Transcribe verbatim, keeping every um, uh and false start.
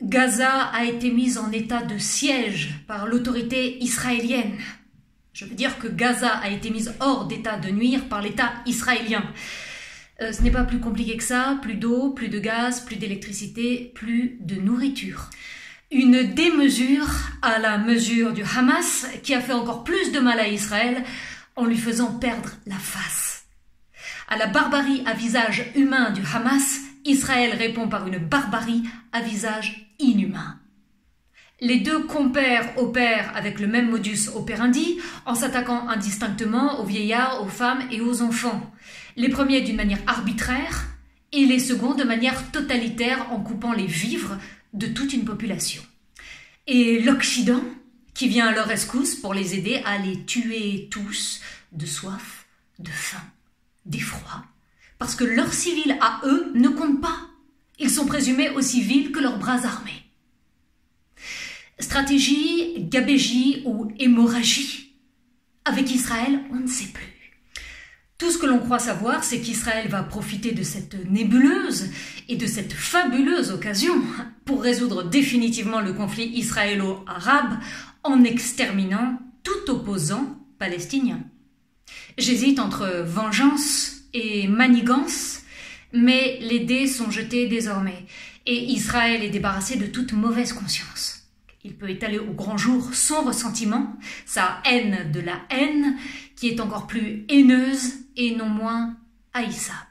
Gaza a été mise en état de siège par l'autorité israélienne. Je veux dire que Gaza a été mise hors d'état de nuire par l'État israélien. Euh, ce n'est pas plus compliqué que ça, plus d'eau, plus de gaz, plus d'électricité, plus de nourriture. Une démesure à la mesure du Hamas qui a fait encore plus de mal à Israël en lui faisant perdre la face. À la barbarie à visage humain du Hamas, Israël répond par une barbarie à visage inhumain. Les deux compères opèrent avec le même modus operandi en s'attaquant indistinctement aux vieillards, aux femmes et aux enfants. Les premiers d'une manière arbitraire et les seconds de manière totalitaire en coupant les vivres de toute une population. Et l'Occident, qui vient à leur rescousse pour les aider à les tuer tous de soif, de faim, d'effroi, parce que leurs civils à eux ne comptent pas. Ils sont présumés aussi vils que leurs bras armés. Stratégie, gabégie ou hémorragie? Avec Israël, on ne sait plus. Tout ce que l'on croit savoir, c'est qu'Israël va profiter de cette nébuleuse et de cette fabuleuse occasion pour résoudre définitivement le conflit israélo-arabe en exterminant tout opposant palestinien. J'hésite entre vengeance et manigance, mais les dés sont jetés désormais et Israël est débarrassé de toute mauvaise conscience. Il peut étaler au grand jour son ressentiment, sa haine de la haine, qui est encore plus haineuse et non moins haïssable.